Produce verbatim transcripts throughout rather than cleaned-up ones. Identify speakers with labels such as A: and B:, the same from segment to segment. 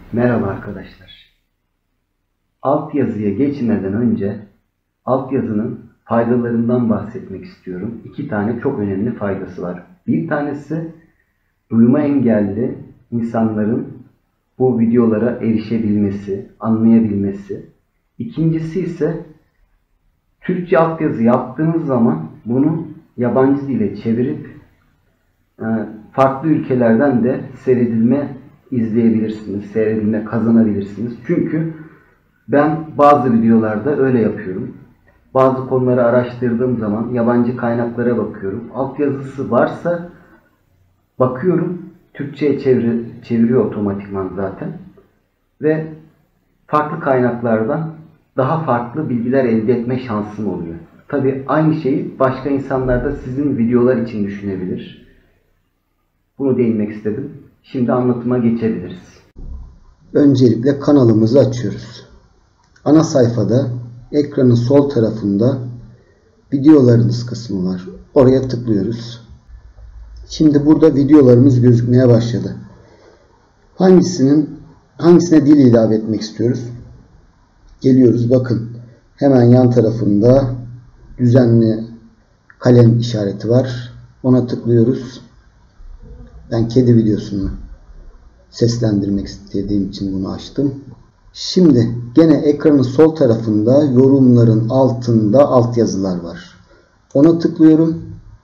A: Merhaba arkadaşlar. Altyazıya geçmeden önce altyazının faydalarından bahsetmek istiyorum. İki tane çok önemli faydası var. Bir tanesi duyma engelli insanların bu videolara erişebilmesi, anlayabilmesi. İkincisi ise Türkçe altyazı yaptığınız zaman bunu yabancı dile çevirip farklı ülkelerden de seyredilme izleyebilirsiniz, seyredilme kazanabilirsiniz. Çünkü ben bazı videolarda öyle yapıyorum. Bazı konuları araştırdığım zaman yabancı kaynaklara bakıyorum. Altyazısı varsa bakıyorum, Türkçe'ye çevir, çeviriyor otomatikman zaten. Ve farklı kaynaklardan daha farklı bilgiler elde etme şansım oluyor. Tabii aynı şeyi başka insanlar da sizin videolar için düşünebilir. Bunu değinmek istedim. Şimdi anlatıma geçebiliriz. Öncelikle kanalımızı açıyoruz. Ana sayfada ekranın sol tarafında videolarınız kısmı var. Oraya tıklıyoruz. Şimdi burada videolarımız gözükmeye başladı. Hangisinin hangisine dil ilave etmek istiyoruz? Geliyoruz, bakın. Hemen yan tarafında düzenli kalem işareti var. Ona tıklıyoruz. Ben kedi videosunu seslendirmek istediğim için bunu açtım. Şimdi gene ekranın sol tarafında yorumların altında altyazılar var. Ona tıklıyorum.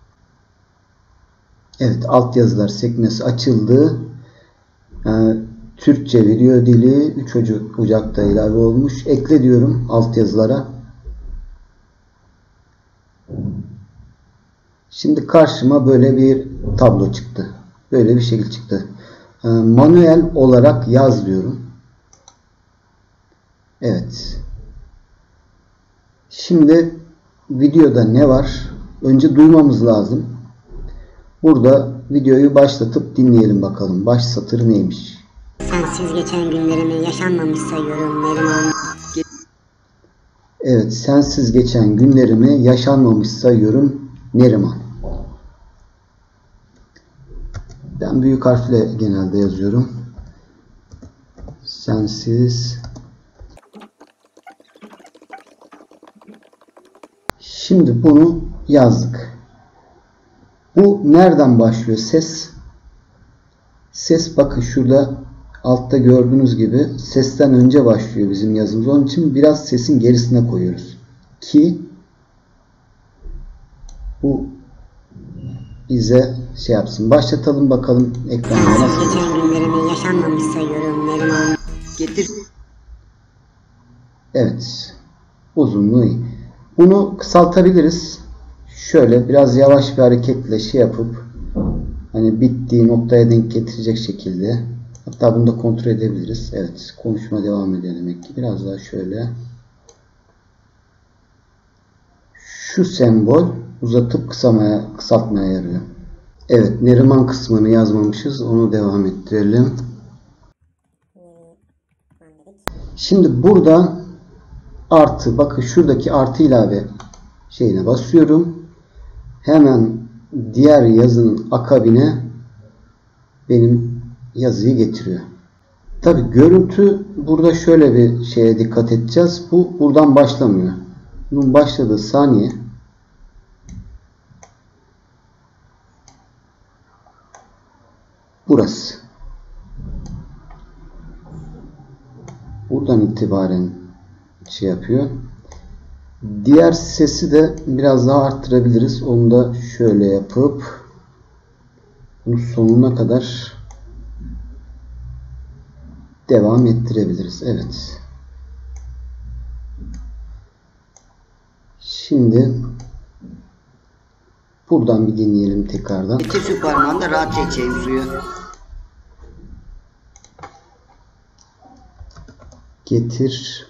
A: Evet, altyazılar sekmesi açıldı. Ee, Türkçe video dili üç Ocak'ta ilave olmuş. Ekle diyorum altyazılara. Şimdi karşıma böyle bir tablo çıktı. Böyle bir şekil çıktı. Ee, manuel olarak yaz diyorum. Evet. Şimdi videoda ne var? Önce duymamız lazım. Burada videoyu başlatıp dinleyelim bakalım. Baş satır neymiş?
B: Sensiz geçen günlerimi yaşanmamış sayıyorum Neriman.
A: Evet, sensiz geçen günlerimi yaşanmamış sayıyorum Neriman. Ben büyük harfle genelde yazıyorum. Sensiz. Şimdi bunu yazdık. Bu nereden başlıyor? Ses. Ses, bakın şurada altta gördüğünüz gibi sesten önce başlıyor bizim yazımız. Onun için biraz sesin gerisine koyuyoruz. Ki bu bize şey yapsın. Başlatalım bakalım ekranda nasıl.
B: Geçen günlerimi yaşanmamış sayıyorum Neriman.
A: Getir. Evet. Uzunluğu iyi. Bunu kısaltabiliriz. Şöyle biraz yavaş bir hareketle şey yapıp hani bittiği noktaya denk getirecek şekilde. Hatta bunu da kontrol edebiliriz. Evet. Konuşma devam ediyor demek ki. Biraz daha şöyle. Şu sembol uzatıp kısamaya, kısaltmaya yarıyor. Evet. Neriman kısmını yazmamışız. Onu devam ettirelim. Şimdi burada artı, bakın şuradaki artı ilave şeyine basıyorum. Hemen diğer yazının akabine benim yazıyı getiriyor. Tabi görüntü burada şöyle bir şeye dikkat edeceğiz. Bu buradan başlamıyor. Bunun başladığı saniye burası. Buradan itibaren şey yapıyor. Diğer sesi de biraz daha arttırabiliriz. Onu da şöyle yapıp bunu sonuna kadar devam ettirebiliriz. Evet. Şimdi buradan bir dinleyelim tekrardan.
C: İki su parmağında rahatça içeyim suyu.
A: Getir.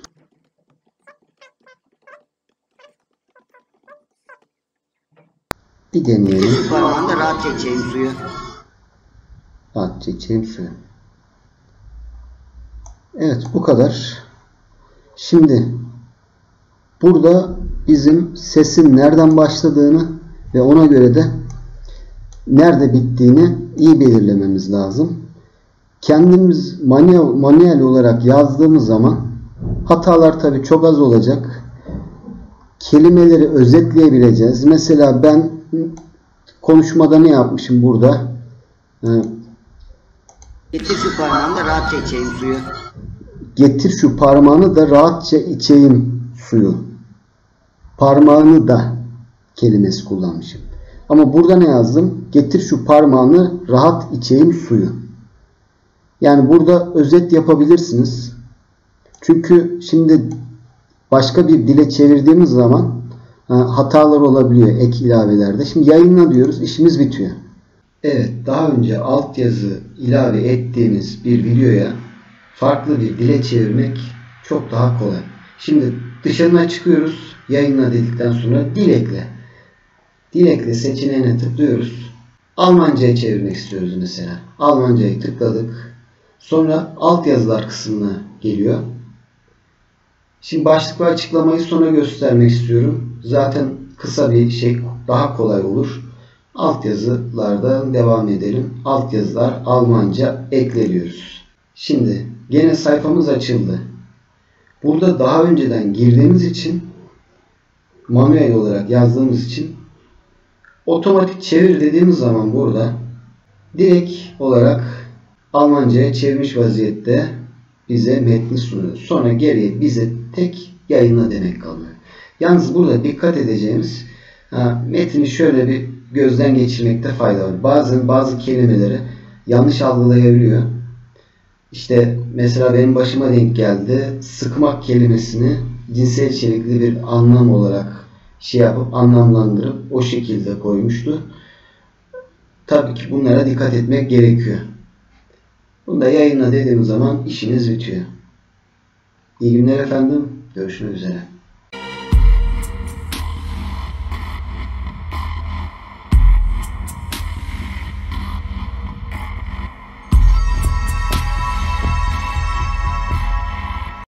A: Bir deneyelim.
C: Su parmağında rahatça içeyim suyu.
A: Rahatça içeyim suyu. Evet, bu kadar. Şimdi burada bizim sesin nereden başladığını ve ona göre de nerede bittiğini iyi belirlememiz lazım. kendimiz manuel, manuel olarak yazdığımız zaman hatalar tabii çok az olacak. Kelimeleri özetleyebileceğiz. Mesela ben konuşmada ne yapmışım burada?
C: Getir şu parmağını da rahatça içeyim suyu.
A: Getir şu parmağını da rahatça içeyim suyu. Parmağını da kelimesi kullanmışım. Ama burada ne yazdım? Getir şu parmağını rahat içeyim suyu. Yani burada özet yapabilirsiniz. Çünkü şimdi başka bir dile çevirdiğimiz zaman hatalar olabiliyor ek ilavelerde. Şimdi yayınla diyoruz, işimiz bitiyor. Evet, daha önce altyazı ilave ettiğimiz bir videoya farklı bir dile çevirmek çok daha kolay. Şimdi dışarına çıkıyoruz. Yayınla dedikten sonra dil ekle. Dil ekle seçeneğine tıklıyoruz. Almanca'ya çevirmek istiyoruz mesela. Almanca'yı tıkladık. Sonra altyazılar kısmına geliyor. Şimdi başlık ve açıklamayı sonra göstermek istiyorum. Zaten kısa bir şey, daha kolay olur. Altyazılardan devam edelim. Altyazılar Almanca ekle diyoruz. Şimdi gene sayfamız açıldı. Burada daha önceden girdiğimiz için, manuel olarak yazdığımız için otomatik çevir dediğimiz zaman burada direkt olarak Almanca'ya çevirmiş vaziyette bize metni sunuyor. Sonra geriye bize tek yayınla demek kalıyor. Yalnız burada dikkat edeceğimiz, ha, metni şöyle bir gözden geçirmekte fayda var. Bazen bazı kelimeleri yanlış algılayabiliyor. İşte mesela benim başıma denk geldi. Sıkmak kelimesini cinsel içerikli bir anlam olarak şey yapıp anlamlandırıp o şekilde koymuştu. Tabii ki bunlara dikkat etmek gerekiyor. Bunu da yayınla dediğim zaman işiniz bitiyor. İyi günler efendim. Görüşmek üzere.